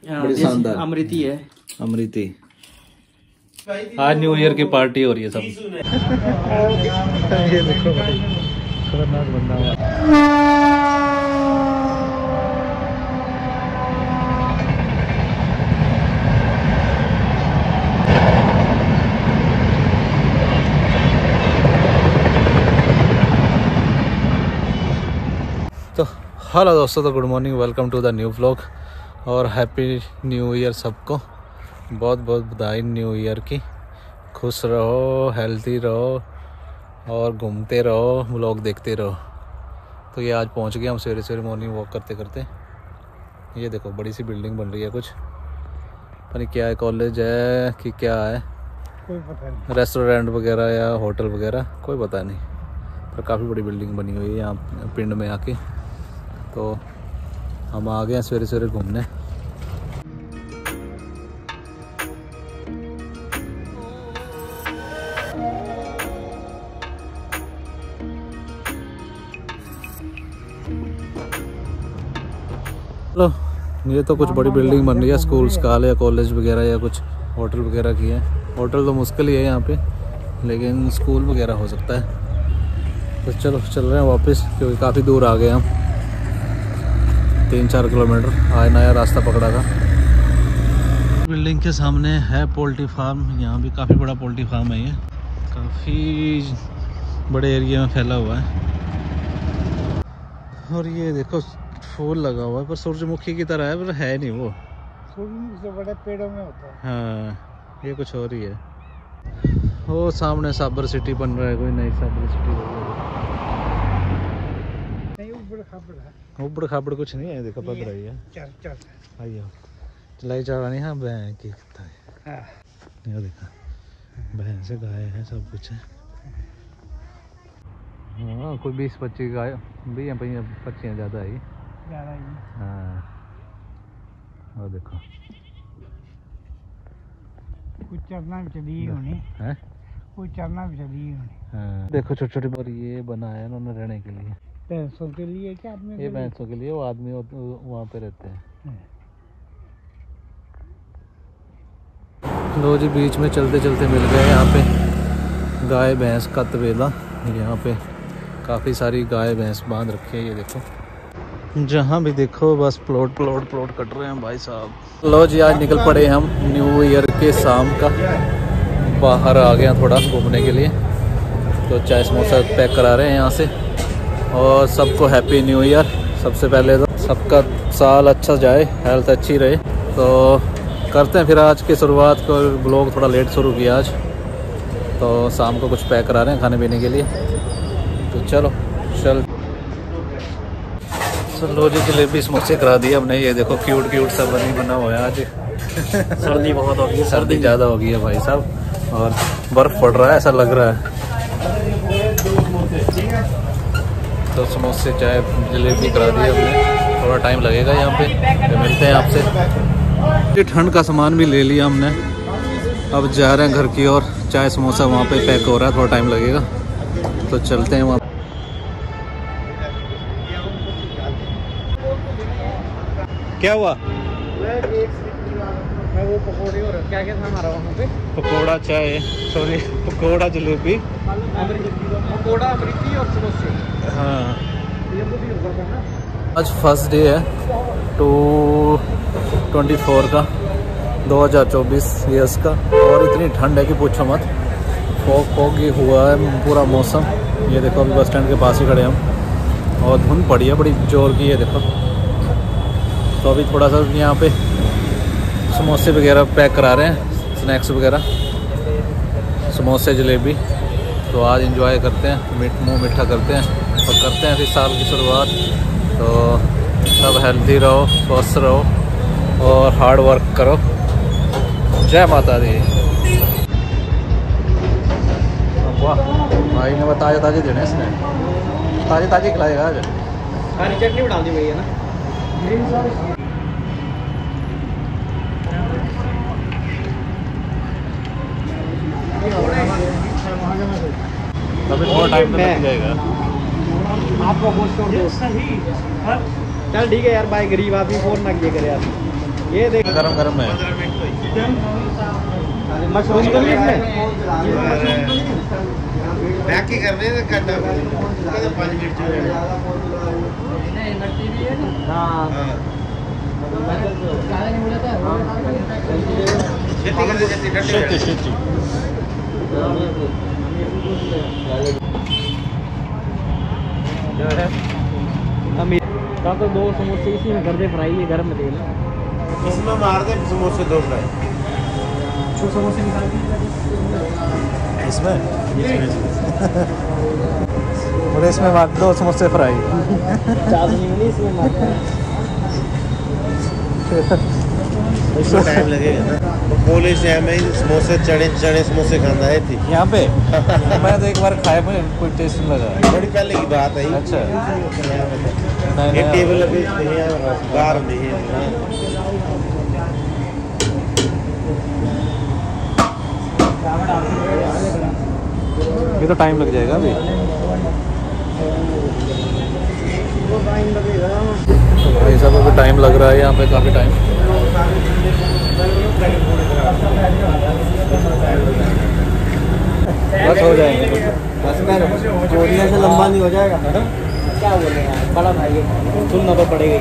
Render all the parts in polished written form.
बड़ी शानदार अमृति है। अमृति। आज न्यू ईयर की पार्टी हो रही है सब। ये देखो भाई खतरनाक बंदा हुआ। तो हेलो दोस्तों, तो good morning, welcome to the new vlog और हैप्पी न्यू ईयर सबको। बहुत बहुत बधाई न्यू ईयर की। खुश रहो, हेल्थी रहो और घूमते रहो, व्लॉग देखते रहो। तो ये आज पहुंच गए हम सवेरे सवेरे मॉर्निंग वॉक करते करते। ये देखो बड़ी सी बिल्डिंग बन रही है, कुछ पता नहीं क्या है, कॉलेज है कि क्या है, कोई पता नहीं, रेस्टोरेंट वगैरह या होटल वगैरह, कोई पता नहीं, पर काफ़ी बड़ी बिल्डिंग बनी हुई है यहाँ पिंड में आके। तो हम आ गए हैं सवेरे सवेरे घूमने। चलो, ये तो कुछ बड़ी बिल्डिंग बन रही है, स्कूल्स का या कॉलेज वगैरह या कुछ होटल वगैरह की है। होटल तो मुश्किल ही है यहाँ पे, लेकिन स्कूल वगैरह हो सकता है। तो चलो चल रहे हैं वापस, क्योंकि काफ़ी दूर आ गए हम, 3-4 किलोमीटर आज नया रास्ता पकड़ा था। बिल्डिंग के सामने है पोल्ट्री फार्म। यहाँ भी काफ़ी बड़ा पोल्ट्री फार्म है, ये काफ़ी बड़े एरिया में फैला हुआ है। और ये देखो फूल लगा हुआ है, पर सूरजमुखी की तरह है, पर है नहीं वो। सूरजमुखी से बड़े पेड़ों में होता है। हाँ, ये कुछ और ही है। वो सामने साबर सिटी बन रहा है, कोई नई साबर सिटी नहीं, उबड़ खाबड़ कुछ नहीं है, देखो पक रही है। आइए चलाई चढ़ा नहीं। हाँ भैं की है, ये देखा भैं से गाय है, सब कुछ है। हाँ, कोई 20-25 गाय भी हैं, 25 ज़्यादा है। हाँ, और देखो कुछ चरना भी चली होनी है, कुछ चरना भी चली होनी। हाँ, देखो छोटे छोटे, पर ये बनाया है उन्होंने रहने के लिए, भैंसों के लिए क्या आदमी? ये भैंसों के लिए, वो आदमी वहाँ पे रहते हैं। लो जी, बीच में चलते चलते मिल गए यहाँ पे गाय भैंस का तबेला। यहाँ पे काफ़ी सारी गाय भैंस बांध रखी है, ये देखो जहाँ भी देखो बस प्लॉट प्लॉट प्लॉट कट रहे हैं भाई साहब। लो जी, आज निकल पड़े हम न्यू ईयर के शाम का, बाहर आ गए थोड़ा घूमने के लिए। तो चाय समोसा पैक करा रहे हैं यहाँ से। और सबको हैप्पी न्यू ईयर। सबसे पहले तो सबका साल अच्छा जाए, हेल्थ अच्छी रहे। तो करते हैं फिर आज की शुरुआत को। ब्लॉग थोड़ा लेट शुरू किया आज, तो शाम को कुछ पैक करा रहे हैं खाने पीने के लिए। तो चलो लो जी, जलेबी समोसे करा दिए हमने। ये देखो क्यूट क्यूट सा बना हुआ है आज। सर्दी बहुत हो गई है, सर्दी ज़्यादा हो गई है भाई साहब, और बर्फ़ पड़ रहा है ऐसा लग रहा है। तो समोसे चाय जलेबी करा दी हमने, थोड़ा टाइम लगेगा यहाँ पे। तो मिलते हैं आपसे। ये ठंड का सामान भी ले लिया हमने, अब जा रहे हैं घर की ओर। चाय समोसा वहाँ पे पैक हो रहा है, थोड़ा टाइम लगेगा, तो चलते हैं वहाँ। क्या हुआ? मैं वो पकौड़े और क्या क्या था हमारा वहाँ पे? पकौड़ा चाय, सॉरी पकौड़ा जलेबी, पकौड़ा अमृति और समोसे। हाँ, आज फर्स्ट डे है 24 का 2024 ईयर्स का। और इतनी ठंड है कि पूछो मत, फॉग ही हुआ है पूरा मौसम। ये देखो अभी बस स्टैंड के पास ही खड़े हम, और धुंध पड़ी है बड़ी जोर की, ये देखो। तो अभी थोड़ा सा यहाँ पे समोसे वगैरह पैक करा रहे हैं, स्नैक्स वगैरह, समोसे जलेबी। तो आज एंजॉय करते हैं, मुँह मीठा करते हैं और करते हैं फिर साल की शुरुआत। तो सब हेल्दी रहो, स्वस्थ रहो और हार्ड वर्क करो। जय माता दी। वाह, भाई ने बताया ताजे देने, इसने ताजे ताजे खिलाएगा आज। हरी चटनी बना दी भैया ना। अभी थोड़ा टाइम तो लग जाएगा। आपको चल ठीक है यार, भाई गरीब आदमी फोन ना किया करे यार। ये देख गरम गरम है। मशरूम तो नहीं इसमें बाकी कर रहे थे काटा 5 मिनट जो है हाँ खेती तो 2 समोसे इसी में कर दे फ्राई, ये गरम में तेल इसमें मार दे समोसे 2 फ्राई। छो समोसे निकाल इसमें और इसमें मार 2 समोसे फ्राई। चाशनी में नहीं, इसमें मारना है। इसमें टाइम लगेगा ना। बोले से हमें समोसे चने समोसे खाना है थी यहाँ पे। मैं तो एक बार खाया, मुझे कोई टेस्ट नहीं लगा। बड़ी पहले की बात है। अच्छा ये टेबल पे बाहर नहीं है। ये तो टाइम लग जाएगा अभी। तो भाई साहब अभी टाइम लग रहा है यहाँ पे, काफ़ी टाइम। बस हो जाएंगे, बस में जोड़ने से लंबा नहीं हो जाएगा। क्या बोले यार, बड़ा भाई सुनना तो पड़ेगा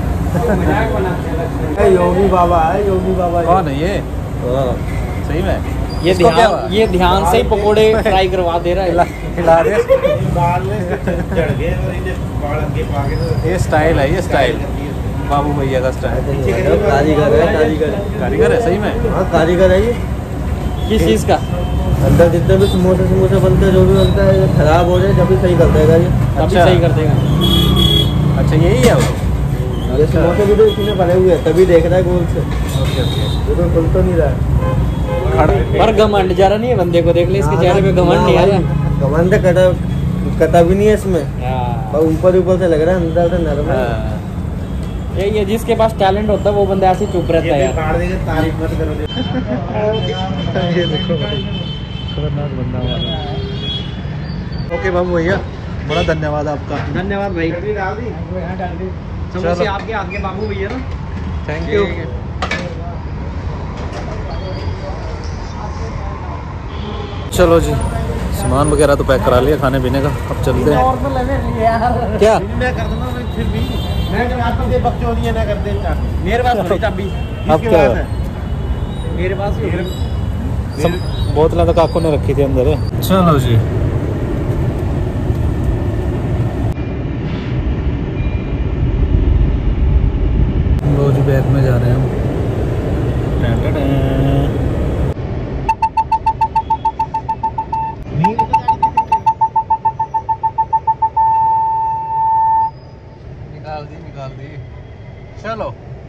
ही। योगी बाबा है, योगी बाबा। कौन है ये? सही में ये ध्यान से ही पकोड़े फ्राई करवा दे रहा है। हिला दे। बाल में चढ़ गए और इन्हें बाल आगे पागे। ये स्टाइल है, ये स्टाइल बाबू भैया का स्टाइल। कारीगर है, कारीगर है सही में। हाँ कारीगर है ये। किस चीज़ का? अंदर जितने भी समोसे बनते हैं, जो भी बनता है, खराब हो जाए जब भी सही कर देगा ये। तभी सही कर देगा। अच्छा यही है वो। ये समोसे भी तो इसी में भरे हुए हैं, तभी देख रहा है गोल से। Okay okay. ये तो खुल तो नहीं रहा है। पर घमंड जा रहा नहीं है बंदे को, देख ले इसके चेहरे पे घमंड नहीं आ रहा। घमंड कटा भी नहीं है इसमें, ऊपर से लग रहा है, अंदर से नरम है। यही है, जिसके पास टैलेंट होता है वो बंदा ऐसे चुप रहता है यार। तारीफ मत करो। ये देखो भाई, खतरनाक बंदा वाला। ओके बाबू भैया, बड़ा धन्यवाद आपका। धन्यवाद भाई। समोसे आपके हाथ के बाबू भैया ना। Thank you. चलो जी, सामान वगैरह तो पैक करा लिया खाने पीने का, अब चलते हैं। क्या मैं कर दूंगा फिर भी। मैं आपको दे बकचोदी है ना कर दे चाबी। मेरे पास थोड़ी चाबी। अब क्या है? मेरे पास ही सब बोतलें तो काकू ने रखी थी अंदर। चलो जी, रोज बैग में जा रहे हैं हम। निकाल दी। चलो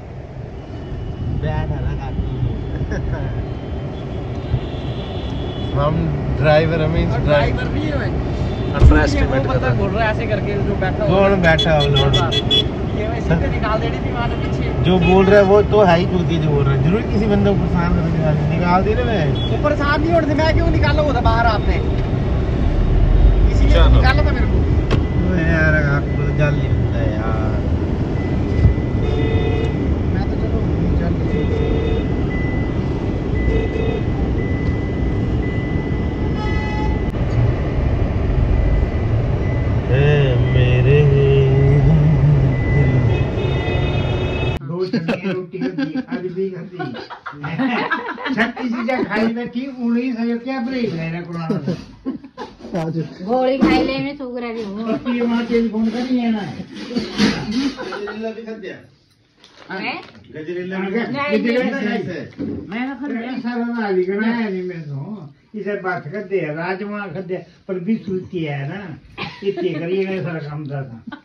हम ड्राइवर ड्राइवर भी है। अंडरएस्टिमेट कर रहा है। बोल रहा है ऐसे करके, जो बैठा कौन बैठा है लोड? ये वैसे तो निकाल देनी थी वहां पीछे। जो बोल रहा है वो तो है ही चूती जो बोल रहा है। जरूर किसी बंदे को परेशान करने निकाल दे रहे। मैं ऊपर साथ नहीं उड़ते, मैं क्यों निकाला होता बाहर आपने? इसीलिए चलो। निकाला था मेरे को। यार आपको तो जल नहीं होता है यार। मैं तो चलो चल मेरे दो चटनी रोटी आज भी खाती। 36 चीजें खाई बैठी, 19 क्या ब्रेक है ना कुरान। गोली खाई ले में सुगर है वो। ये वहां तेज फोन करी है ना। गजरेला भी खा दिया। अरे गजरेला मैं ना खा लिया सारा ना लिखना है नहीं मैं तो इसे बात कर दे राजमा कर दे पर भी सूती है ना इतने करिए सारा काम था।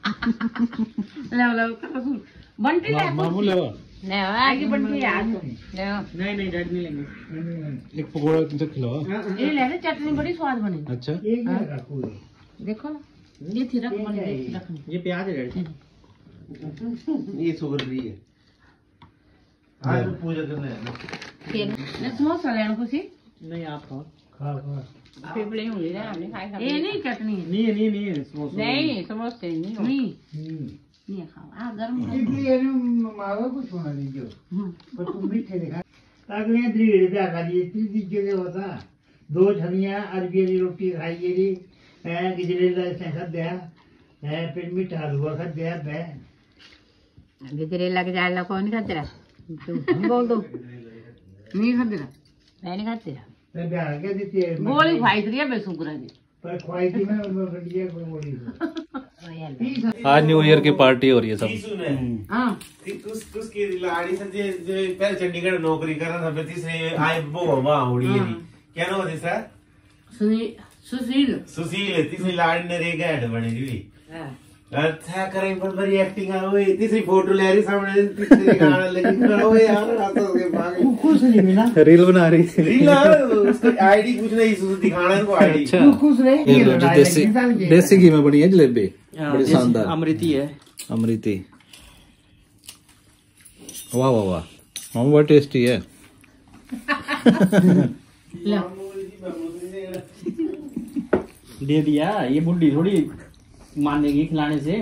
लो बंटी ले मामू ले ले आगे बंटी यार ले नहीं डैड नहीं लेंगे। एक पकौड़ा तुमसे खिलाओ। ये ले ले, चटनी बड़ी स्वाद बनी। अच्छा ये क्या रखो देखो ना, ये थी रख बनी रखनी। ये प्याज है डैड। ये शुगर फ्री है। आज तो पूजा करने है ना। फिर ने समोसा लेने को सी नहीं आप खाओ खाओ फेफड़े होंगे ना, हमने खाए। ये नहीं चटनी है। नहीं समोसा नहीं समोसे नहीं। नहीं खाओ आ गर्म मावा कुछ होना नहीं जो पर तुम मीठे दिखा अगले दृढ़ पे आका जी तीन चीजें होता 2 छनिया अरबी की रोटी खाई जी गजरेला से खा दिया फिर मीठा हलवा खा दिया गजरेला के जाल कौन नहीं खाते रहा तुम बोल दो नहीं खाते रहा मैं नहीं खाते रहा मैं ब्याह के देती है गोली खाई थी बेसुकरा जी पर ख्वाई थी मैं बढ़िया कोई बोली आज न्यू ईयर की पार्टी हो रही है सब। हाँ उसकी लाड़ी से जो पहले चंडीगढ़ नौकरी कर रहा था फिर तीसरे आए वो वहाँ उड़ी है क्या नाम है सर सुशील सुशील तीसरी लाड़ी ने रे गैड बनी थी अच्छा करें पर बड़ी एक्टिंग आ हुई तीसरी फोटो ले रही सामने तीसरी गाना लगी ओ यार रात हो गए भाग खुश नहीं मिला रील बना रही रील उसको आईडी कुछ नहीं दिखाना है उनको आईडी अच्छा खुश रहे ये लो जी देसी घी में बनी है जलेबी बड़ी शानदार अमृति है अमृति वाह वाह वाह मामा बहुत टेस्टी है दे दिया ये बुढ़ी थोड़ी मानेगी खिलाने से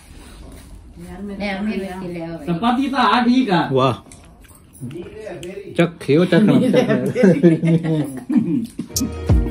चपाती तो ठीक है वाह चखे हो चखना